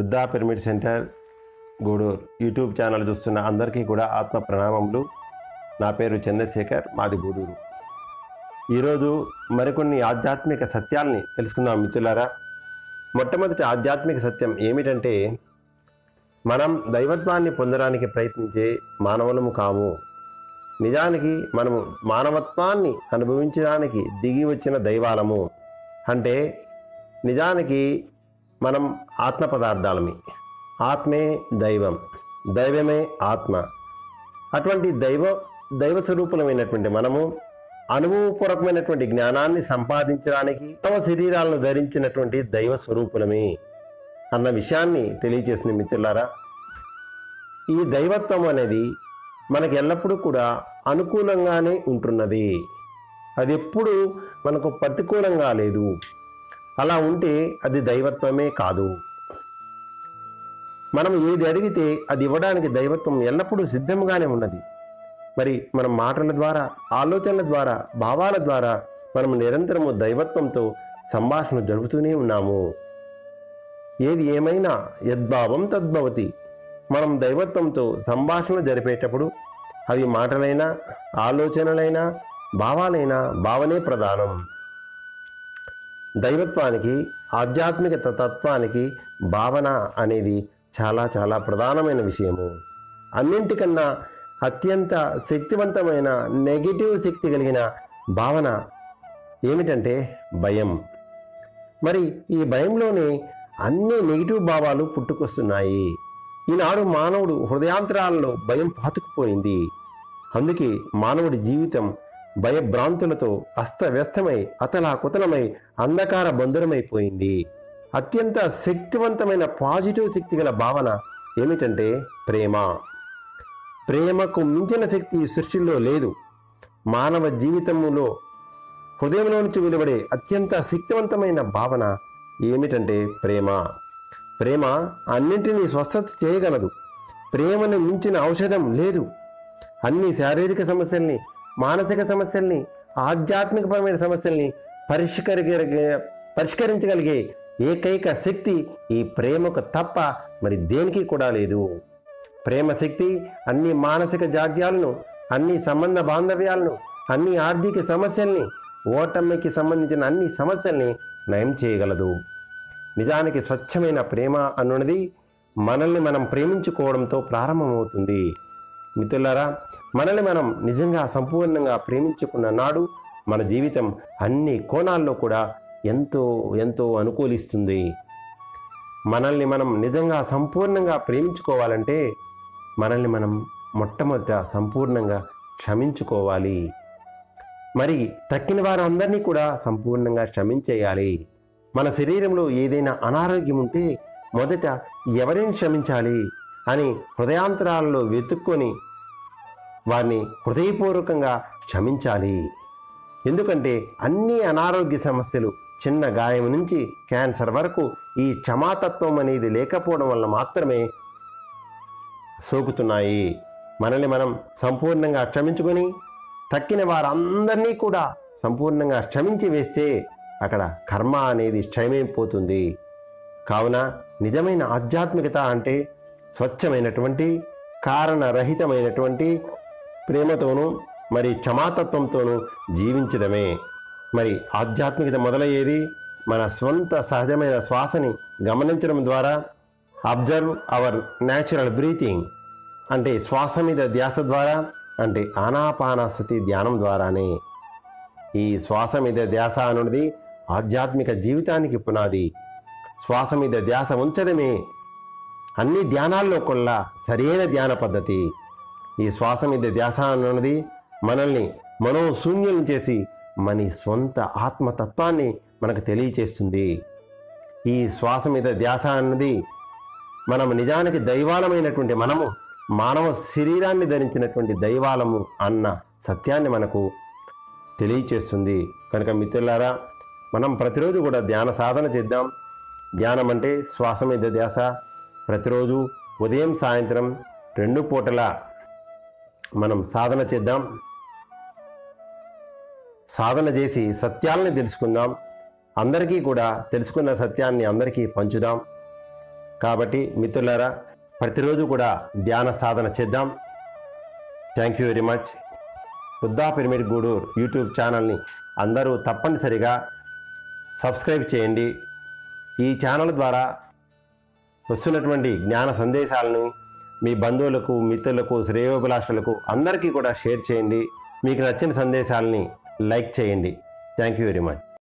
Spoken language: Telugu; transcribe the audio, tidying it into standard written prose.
Buddha pyramid centre Gudur YouTube channel చూస్తున్న అందరికీ కూడా ఆత్మ ప్రణామములు. నా పేరు చంద్రశేఖర్, మాది గూడూరు. ఈరోజు మరికొన్ని ఆధ్యాత్మిక సత్యాల్ని తెలుసుకుందాం మిత్రులారా. మొట్టమొదటి ఆధ్యాత్మిక సత్యం ఏమిటంటే, మనం దైవత్వాన్ని పొందడానికి ప్రయత్నించే మానవులము కాము. నిజానికి మనము మానవత్వాన్ని అనుభవించడానికి దిగి వచ్చిన దైవాలము. అంటే నిజానికి మనం ఆత్మ పదార్థాలమి. ఆత్మే దైవం, దైవమే ఆత్మ. అటువంటి దైవ స్వరూపులమైనటువంటి మనము అనుభవపూర్వకమైనటువంటి జ్ఞానాన్ని సంపాదించడానికి మానవ శరీరాలను ధరించినటువంటి దైవ స్వరూపులమే అన్న విషయాన్ని తెలియజేస్తుంది మిత్రులారా. ఈ దైవత్వం అనేది మనకి ఎల్లప్పుడూ కూడా అనుకూలంగానే ఉంటున్నది. అది ఎప్పుడు మనకు ప్రతికూలంగా లేదు. అలా ఉంటే అది దైవత్వమే కాదు. మనం ఏది అడిగితే అది ఇవ్వడానికి దైవత్వం ఎల్లప్పుడూ సిద్ధంగానే ఉన్నది. మరి మనం మాటల ద్వారా, ఆలోచనల ద్వారా, భావాల ద్వారా మనం నిరంతరము దైవత్వంతో సంభాషణ జరుపుతూనే ఉన్నాము. ఏది ఏమైనా యద్భావం తద్భవతి. మనం దైవత్వంతో సంభాషణ జరిపేటప్పుడు అవి మాటలైనా, ఆలోచనలైనా, భావాలైనా భావనే ప్రధానం. దైవత్వానికి, ఆధ్యాత్మిక తత్వానికి భావన అనేది చాలా చాలా ప్రధానమైన విషయము. అన్నింటికన్నా అత్యంత శక్తివంతమైన నెగిటివ్ శక్తి కలిగిన భావన ఏమిటంటే భయం. మరి ఈ భయంలోనే అన్ని నెగిటివ్ భావాలు పుట్టుకొస్తున్నాయి. ఈనాడు మానవుడు హృదయాంతరాలలో భయం పాతుకుపోయింది. అందుకే మానవుడి జీవితం భయభ్రాంతులతో అస్తవ్యస్తమై, అతలాకుతలమై, అంధకార బంధురమైపోయింది. అత్యంత శక్తివంతమైన పాజిటివ్ శక్తి గల భావన ఏమిటంటే ప్రేమ. ప్రేమకు మించిన శక్తి సృష్టిలో లేదు. మానవ జీవితంలో హృదయంలో నుంచి వెలువడే అత్యంత శక్తివంతమైన భావన ఏమిటంటే ప్రేమ. ప్రేమ అన్నింటినీ స్వస్థత చేయగలదు. ప్రేమను మించిన ఔషధం లేదు. అన్ని శారీరక సమస్యల్ని, మానసిక సమస్యల్ని, ఆధ్యాత్మికపరమైన సమస్యల్ని పరిష్కరించగలిగే ఏకైక శక్తి ఈ ప్రేమకు తప్ప మరి దేనికి కూడా లేదు. ప్రేమ శక్తి అన్ని మానసిక జాడ్యాలను, అన్ని సంబంధ బాంధవ్యాలను, అన్ని ఆర్థిక సమస్యల్ని, ఓటమికి సంబంధించిన అన్ని సమస్యల్ని నయం చేయగలదు. నిజానికి స్వచ్ఛమైన ప్రేమ అన్నది మనల్ని మనం ప్రేమించుకోవడంతో ప్రారంభమవుతుంది. మిత్రులారా, మనల్ని మనం నిజంగా సంపూర్ణంగా ప్రేమించుకున్న నాడు మన జీవితం అన్ని కోణాల్లో కూడా ఎంతో ఎంతో అనుకూలిస్తుంది. మనల్ని మనం నిజంగా సంపూర్ణంగా ప్రేమించుకోవాలంటే మనల్ని మనం మొట్టమొదట సంపూర్ణంగా క్షమించుకోవాలి. మరి తక్కిన వారందరినీ కూడా సంపూర్ణంగా క్షమించేయాలి. మన శరీరంలో ఏదైనా అనారోగ్యం ఉంటే మొదట ఎవరిని క్షమించాలి అని హృదయాంతరాలలో వెతుక్కొని వారిని హృదయపూర్వకంగా క్షమించాలి. ఎందుకంటే అన్ని అనారోగ్య సమస్యలు, చిన్న గాయం నుంచి క్యాన్సర్ వరకు ఈ క్షమాతత్వం అనేది లేకపోవడం వల్ల మాత్రమే సోకుతున్నాయి. మనల్ని మనం సంపూర్ణంగా క్షమించుకొని తక్కిన వారందరినీ కూడా సంపూర్ణంగా క్షమించి వేస్తే అక్కడ కర్మ అనేది క్షయమైపోతుంది. కావున నిజమైన ఆధ్యాత్మికత అంటే స్వచ్ఛమైనటువంటి, కారణరహితమైనటువంటి ప్రేమతోనూ మరి క్షమాతత్వంతోనూ జీవించడమే. మరి ఆధ్యాత్మికత మొదలయ్యేది మన స్వంత సహజమైన శ్వాసని గమనించడం ద్వారా. అబ్జర్వ్ అవర్ న్యాచురల్ బ్రీతింగ్ అంటే శ్వాస మీద ధ్యాస ద్వారా, అంటే ఆనాపానసతి ధ్యానం ద్వారానే. ఈ శ్వాస మీద ధ్యాస అనేది ఆధ్యాత్మిక జీవితానికి పునాది. శ్వాస మీద ధ్యాస ఉంచడమే అన్ని ధ్యానాల్లో కొల్లా సరైన ధ్యాన పద్ధతి. ఈ శ్వాస మీద ధ్యాస అన్నది మనల్ని మనోశూన్యం చేసి మన స్వంత ఆత్మతత్వాన్ని మనకు తెలియచేస్తుంది. ఈ శ్వాస మీద ధ్యాస అన్నది మనం నిజానికి దైవాలమైనటువంటి మనము మానవ శరీరాన్ని ధరించినటువంటి దైవాలము అన్న సత్యాన్ని మనకు తెలియచేస్తుంది. కనుక మిత్రులారా, మనం ప్రతిరోజు కూడా ధ్యాన సాధన చేద్దాం. ధ్యానం అంటే శ్వాస మీద ధ్యాస. ప్రతిరోజు ఉదయం సాయంత్రం 2 పూటలా మనం సాధన చేద్దాం. సాధన చేసి సత్యాలని తెలుసుకుందాం. అందరికీ కూడా తెలుసుకున్న సత్యాన్ని అందరికీ పంచుదాం. కాబట్టి మిత్రులారా, ప్రతిరోజు కూడా ధ్యాన సాధన చేద్దాం. Thank you very much. Buddha pyramid Gudur YouTube ఛానల్ని అందరూ తప్పనిసరిగా సబ్స్క్రైబ్ చేయండి. ఈ ఛానల్ ద్వారా వస్తున్నటువంటి జ్ఞాన సందేశాలను మీ బంధువులకు, మిత్రులకు, శ్రేయోభిలాషులకు అందరికీ కూడా షేర్ చేయండి. మీకు నచ్చిన సందేశాలని లైక్ చేయండి. Thank you very much.